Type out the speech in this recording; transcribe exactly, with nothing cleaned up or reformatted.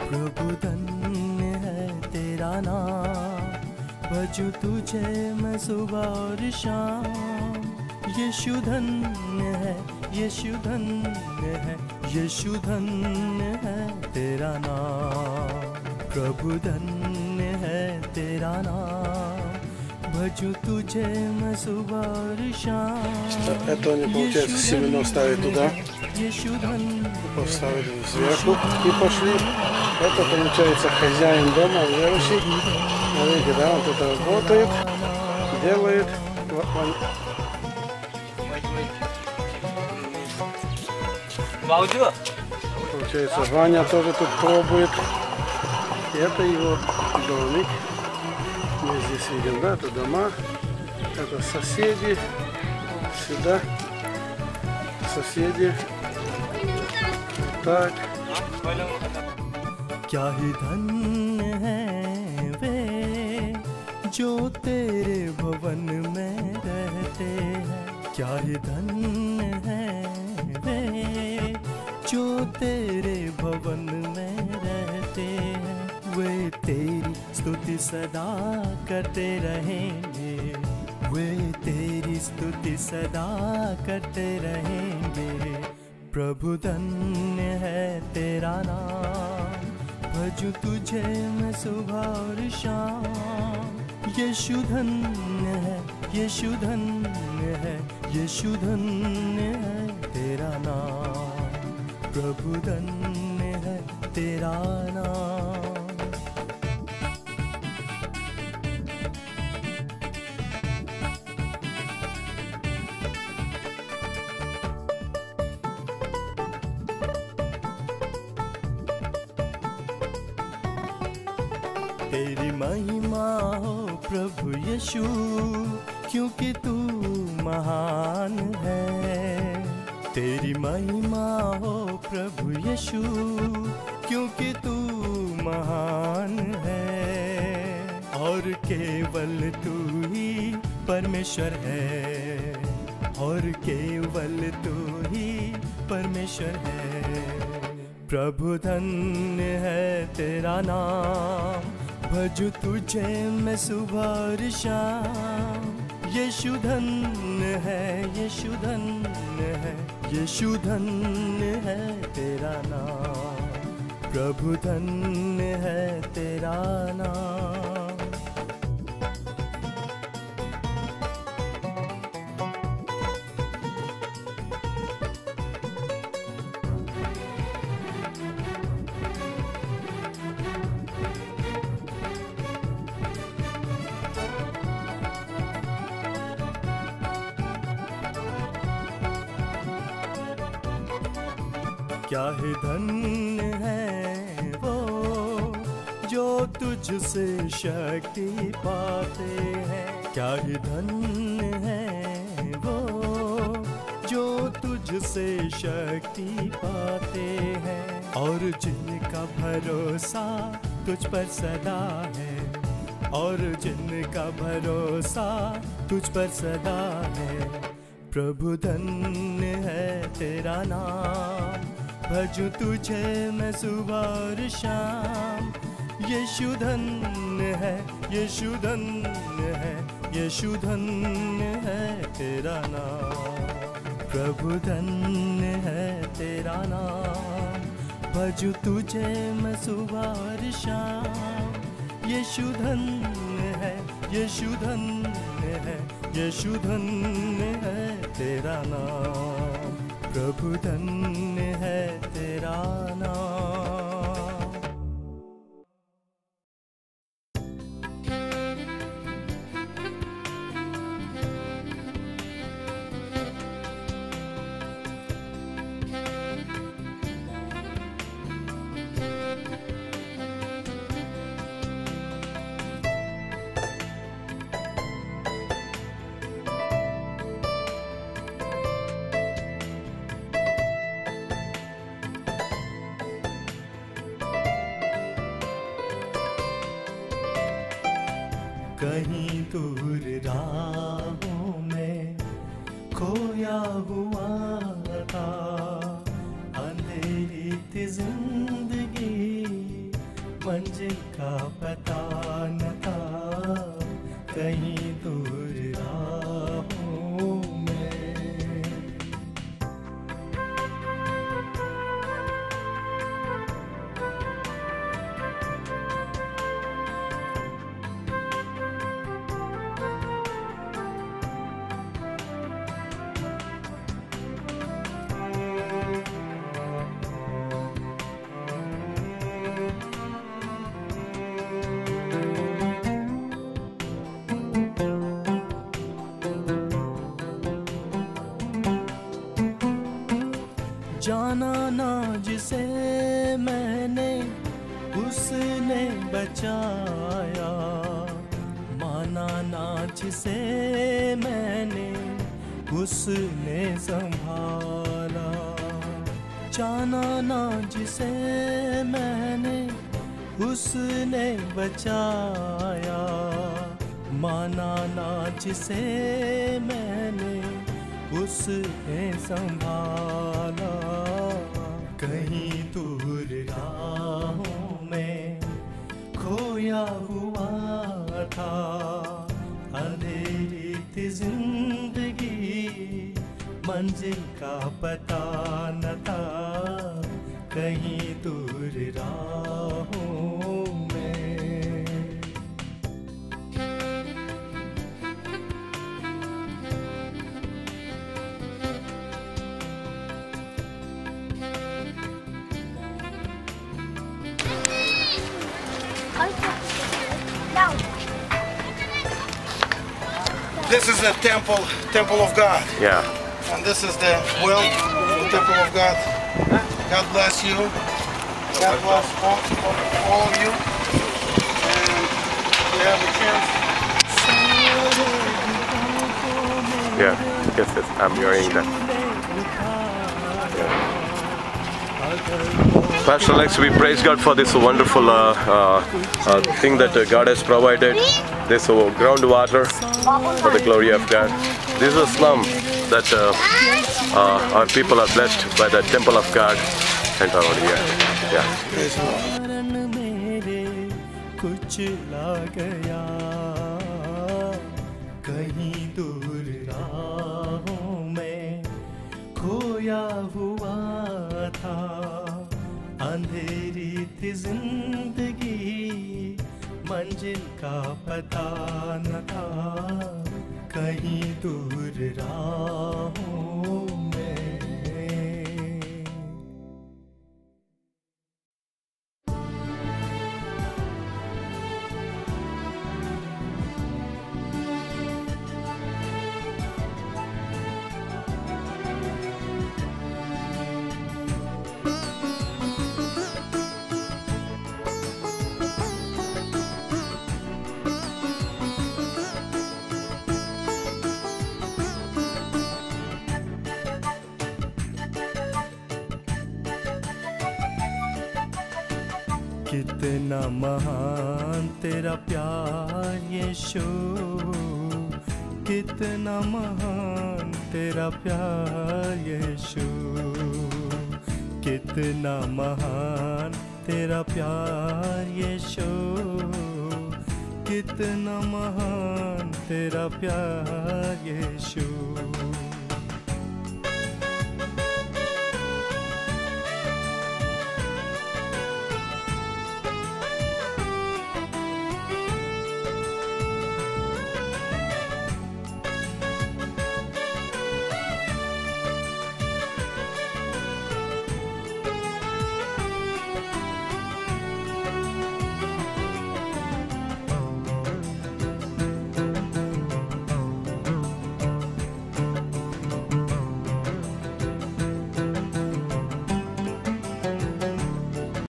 प्रभु धन्य है तेरा नाम, भजूं तुझे मैं सुबह और शाम। यीशु धन्य है, यीशु धन्य है, यीशु धन्य है तेरा नाम। प्रभु धन्य है तेरा नाम, भजूं तुझे मैं सुबह और शाम। Это они, получается, семена ставят туда, поставили сверху и пошли. Это, получается, хозяин дома, верующий. Смотрите, да, он тут работает, делает. Получается, Ваня тоже тут пробует. Это его домик. Мы здесь видим, да, это дома. Это соседи. Сюда соседи. Так. क्या ही धन्य है वे जो तेरे भवन में रहते हैं। क्या ही धन्य है वे जो तेरे भवन में रहते हैं। वे तेरी स्तुति सदा करते रहेंगे, वे तेरी स्तुति सदा करते रहेंगे। प्रभु धन्य है तेरा नाम, भजूं तुझे मैं सुबह और शाम। यीशु धन्य है, यीशु धन्य है, यीशु धन्य है तेरा नाम। प्रभु धन्य है तेरा नाम। तेरी महिमा हो प्रभु यीशु, क्योंकि तू महान है। तेरी महिमा हो प्रभु यीशु, क्योंकि तू महान है। और केवल तू ही परमेश्वर है, और केवल तू ही परमेश्वर है। प्रभु धन्य है तेरा नाम, भजूं तुझे मैं सुबह और शाम। यीशु धन्य है, यीशु धन्य है, यीशु धन्य है तेरा नाम। प्रभु धन्य है तेरा नाम। क्या ही धन्य है वो जो तुझसे शक्ति पाते हैं। क्या ही धन्य है वो जो तुझसे शक्ति पाते हैं। और जिनका भरोसा तुझ पर सदा है, और जिनका भरोसा तुझ पर सदा है। प्रभु धन्य है तेरा नाम, भजूं तुझे मैं सुबह और शाम। यीशु धन्य है, यीशु धन्य है, यीशु धन्य है तेरा नाम। प्रभु धन्य है तेरा नाम, भजूं तुझे मैं सुबह और शाम। यीशु धन्य है, यीशु धन्य है, यीशु धन्य है तेरा नाम। प्रभु धन्य है तेरा नाम। कहीं दूर राहों में खोया हुआ था, अंधेरी थी जिंदगी मंजिल का पता न था, कहीं दूर राहों में। जाना ना जिसे मैंने उसने बचाया, माना ना जिसे मैंने उसने संभाला। जाना ना जिसे मैंने उसने बचाया, माना ना जिसे मैंने उसने संभाला। कहीं दूर राहों में खोया हुआ था, अंधेरी थी जिंदगी, मंजिल का पता न था, कहीं दूर राहों में। This is the temple, temple of God. Yeah. And this is the well, the temple of God. God bless you. God bless all, all, all of you. And we have a chance. Yeah. Yes, yes. I'm hearing that. Yeah. Pastor Alex, we praise God for this wonderful uh, uh, uh, thing that uh, God has provided. This uh, groundwater for the glory of God. This is a slum that uh, uh, our people are blessed by the temple of God and around here. Yeah. कुछ ला गया, कहीं दूर राहों में खोया हुआ था, अंधेरी थी जिंदगी, मंजिल का पता न था, कहीं दूर राहों में। कितना महान तेरा प्यार यीशु, कितना महान तेरा प्यार यीशु, कितना महान तेरा प्यार यीशु, कितना महान तेरा प्यार यीशु।